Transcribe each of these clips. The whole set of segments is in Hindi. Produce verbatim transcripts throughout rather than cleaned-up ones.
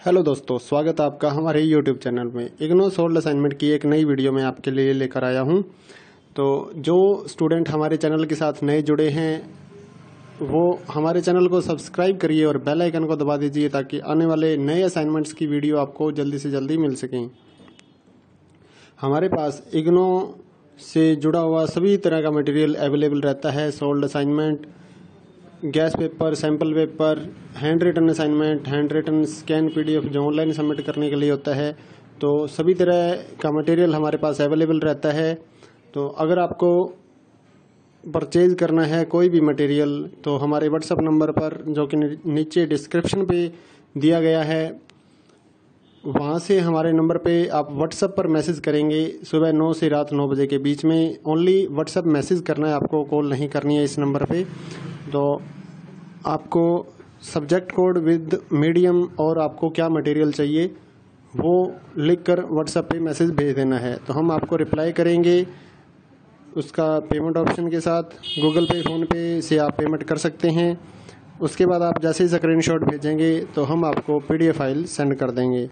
हेलो दोस्तों, स्वागत है आपका हमारे यूट्यूब चैनल में। इग्नो सोल्ड असाइनमेंट की एक नई वीडियो में आपके लिए लेकर आया हूं। तो जो स्टूडेंट हमारे चैनल के साथ नए जुड़े हैं वो हमारे चैनल को सब्सक्राइब करिए और बेल आइकन को दबा दीजिए ताकि आने वाले नए असाइनमेंट्स की वीडियो आपको जल्दी से जल्दी मिल सकें। हमारे पास इग्नो से जुड़ा हुआ सभी तरह का मटेरियल अवेलेबल रहता है। Solved assignment, guess paper, sample paper, handwritten assignment, handwritten scan PDF जो ऑनलाइन सबमिट करने के लिए होता है। तो सभी तरह का मटेरियल हमारे पास अवेलेबल रहता है। तो अगर आपको परचेज करना है कोई भी मटेरियल तो हमारे व्हाट्सएप नंबर पर, जो कि नीचे डिस्क्रिप्शन पे दिया गया है, वहाँ से हमारे नंबर पे आप व्हाट्सएप पर मैसेज करेंगे। सुबह नौ से रात नौ बजे के बीच में ओनली व्हाट्सएप मैसेज करना है, आपको कॉल नहीं करनी है इस नंबर पे। तो आपको सब्जेक्ट कोड विद मीडियम और आपको क्या मटेरियल चाहिए वो लिखकर व्हाट्सएप पे मैसेज भेज देना है। तो हम आपको रिप्लाई करेंगे उसका पेमेंट ऑप्शन के साथ। गूगल पे, फ़ोन पे से आप पेमेंट कर सकते हैं। उसके बाद आप जैसे ही स्क्रीनशॉट भेजेंगे तो हम आपको पीडीएफ फाइल सेंड कर देंगे।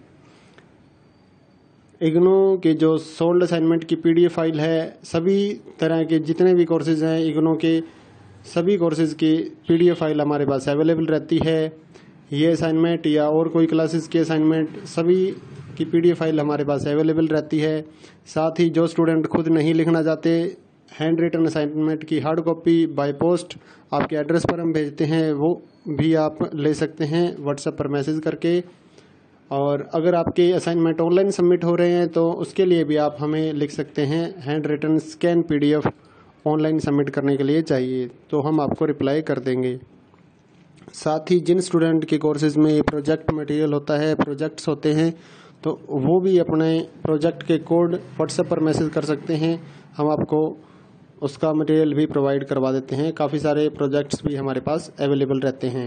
इग्नो के जो सोल्ड असाइनमेंट की पीडीएफ फाइल है, सभी तरह के जितने भी कोर्सेज हैं इग्नो के, सभी कोर्सेज की पीडीएफ फाइल हमारे पास अवेलेबल रहती है। ये असाइनमेंट या और कोई क्लासेस के असाइनमेंट, सभी की पीडीएफ फाइल हमारे पास अवेलेबल रहती है। साथ ही जो स्टूडेंट खुद नहीं लिखना चाहते, हैंड रिटन असाइनमेंट की हार्ड कॉपी बाय पोस्ट आपके एड्रेस पर हम भेजते हैं, वो भी आप ले सकते हैं व्हाट्सएप पर मैसेज करके। और अगर आपके असाइनमेंट ऑनलाइन सबमिट हो रहे हैं तो उसके लिए भी आप हमें लिख सकते हैं handwritten scan PDF online submit करने के लिए चाहिए, तो हम आपको रिप्लाई कर देंगे। साथ ही जिन स्टूडेंट के कोर्सेज में प्रोजेक्ट मटेरियल होता है, प्रोजेक्ट्स होते हैं, तो वो भी अपने प्रोजेक्ट के कोड व्हाट्सएप पर मैसेज कर सकते हैं। हम आपको उसका मटेरियल भी प्रोवाइड करवा देते हैं। काफ़ी सारे प्रोजेक्ट्स भी हमारे पास अवेलेबल रहते हैं।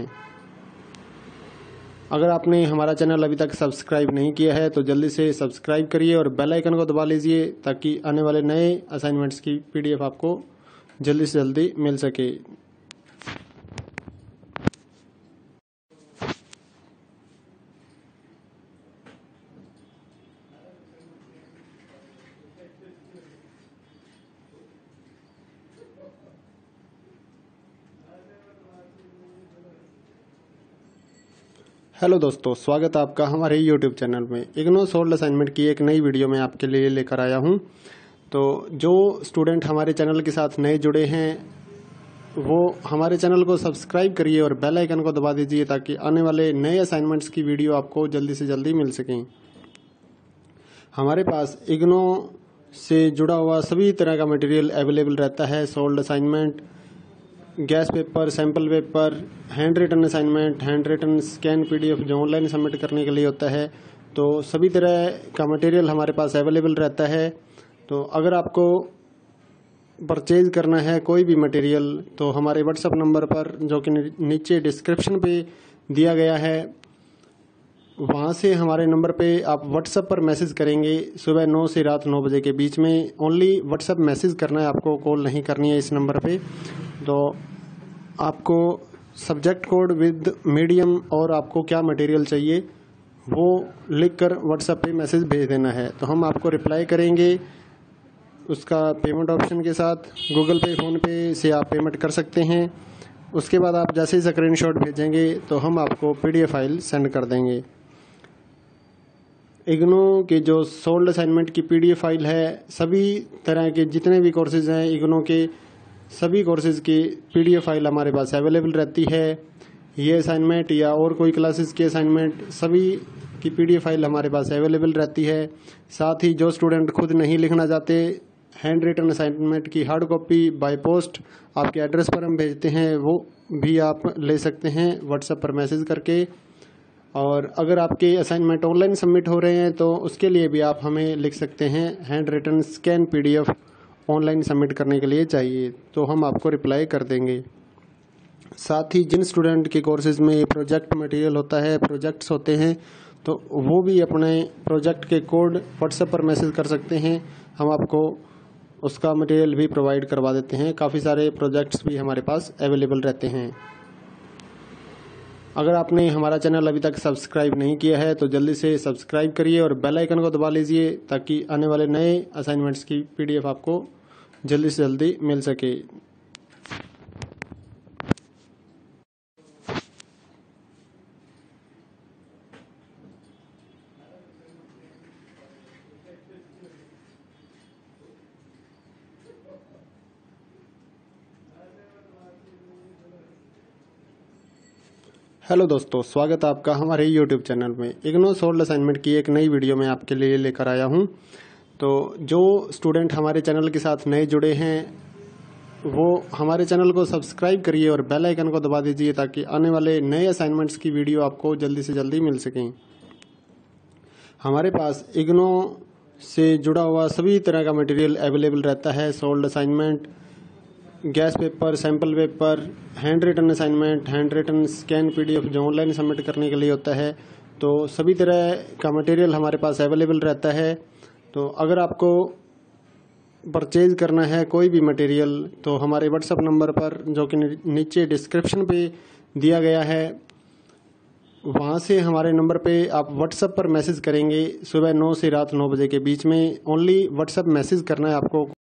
अगर आपने हमारा चैनल अभी तक सब्सक्राइब नहीं किया है तो जल्दी से सब्सक्राइब करिए और बेल आइकन को दबा लीजिए ताकि आने वाले नए असाइनमेंट्स की पीडीएफ आपको जल्दी से जल्दी मिल सके। हेलो दोस्तों, स्वागत है आपका हमारे यूट्यूब चैनल में। इग्नो सोल्ड असाइनमेंट की एक नई वीडियो में आपके लिए लेकर आया हूं। तो जो स्टूडेंट हमारे चैनल के साथ नए जुड़े हैं वो हमारे चैनल को सब्सक्राइब करिए और बेल आइकन को दबा दीजिए ताकि आने वाले नए असाइनमेंट्स की वीडियो आपको जल्दी से जल्दी मिल सकें। हमारे पास इग्नो से जुड़ा हुआ सभी तरह का मटेरियल अवेलेबल रहता है। Solved assignment, guess paper, sample paper, handwritten assignment, handwritten scan PDF जो ऑनलाइन सबमिट करने के लिए होता है। तो सभी तरह का मटेरियल हमारे पास अवेलेबल रहता है। तो अगर आपको परचेज करना है कोई भी मटेरियल तो हमारे व्हाट्सएप नंबर पर, जो कि नीचे डिस्क्रिप्शन पे दिया गया है, वहाँ से हमारे नंबर पे आप व्हाट्सएप पर मैसेज करेंगे। सुबह नौ से रात नौ बजे के बीच में ओनली व्हाट्सएप मैसेज करना है, आपको कॉल नहीं करनी है इस नंबर पे। तो आपको सब्जेक्ट कोड विद मीडियम और आपको क्या मटेरियल चाहिए वो लिखकर व्हाट्सएप पे मैसेज भेज देना है। तो हम आपको रिप्लाई करेंगे उसका पेमेंट ऑप्शन के साथ। गूगल पे, फ़ोन पे से आप पेमेंट कर सकते हैं। उसके बाद आप जैसे ही स्क्रीनशॉट भेजेंगे तो हम आपको पीडीएफ फाइल सेंड कर देंगे। इग्नो के जो सोल्ड असाइनमेंट की पीडीएफ फाइल है, सभी तरह के जितने भी कोर्सेज हैं इग्नो के, सभी कोर्सेज की पीडीएफ फाइल हमारे पास अवेलेबल रहती है। ये असाइनमेंट या और कोई क्लासेस के असाइनमेंट, सभी की पीडीएफ फाइल हमारे पास अवेलेबल रहती है। साथ ही जो स्टूडेंट खुद नहीं लिखना चाहते, हैंड रिटन असाइनमेंट की हार्ड कॉपी बाय पोस्ट आपके एड्रेस पर हम भेजते हैं, वो भी आप ले सकते हैं व्हाट्सएप पर मैसेज करके। और अगर आपके असाइनमेंट ऑनलाइन सबमिट हो रहे हैं तो उसके लिए भी आप हमें लिख सकते हैं handwritten scan PDF online submit करने के लिए चाहिए, तो हम आपको रिप्लाई कर देंगे। साथ ही जिन स्टूडेंट के कोर्सेज में प्रोजेक्ट मटेरियल होता है, प्रोजेक्ट्स होते हैं, तो वो भी अपने प्रोजेक्ट के कोड व्हाट्सएप पर मैसेज कर सकते हैं। हम आपको उसका मटेरियल भी प्रोवाइड करवा देते हैं। काफ़ी सारे प्रोजेक्ट्स भी हमारे पास अवेलेबल रहते हैं। अगर आपने हमारा चैनल अभी तक सब्सक्राइब नहीं किया है तो जल्दी से सब्सक्राइब करिए और बेल आइकन को दबा लीजिए ताकि आने वाले नए असाइनमेंट्स की पीडीएफ आपको जल्दी से जल्दी मिल सके। हेलो दोस्तों, स्वागत है आपका हमारे यूट्यूब चैनल में। इग्नो सोल्ड असाइनमेंट की एक नई वीडियो मैं आपके लिए लेकर आया हूं। तो जो स्टूडेंट हमारे चैनल के साथ नए जुड़े हैं वो हमारे चैनल को सब्सक्राइब करिए और बेल आइकन को दबा दीजिए ताकि आने वाले नए असाइनमेंट्स की वीडियो आपको जल्दी से जल्दी मिल सकें। हमारे पास इग्नो से जुड़ा हुआ सभी तरह का मटेरियल अवेलेबल रहता है। Solved assignment, guess paper, sample paper, handwritten assignment, handwritten scan PDF जो ऑनलाइन सबमिट करने के लिए होता है। तो सभी तरह का मटेरियल हमारे पास अवेलेबल रहता है। तो अगर आपको परचेज करना है कोई भी मटेरियल तो हमारे व्हाट्सएप नंबर पर, जो कि नीचे डिस्क्रिप्शन पे दिया गया है, वहाँ से हमारे नंबर पे आप व्हाट्सएप पर मैसेज करेंगे। सुबह नौ से रात नौ बजे के बीच में ओनली व्हाट्सएप मैसेज करना है आपको।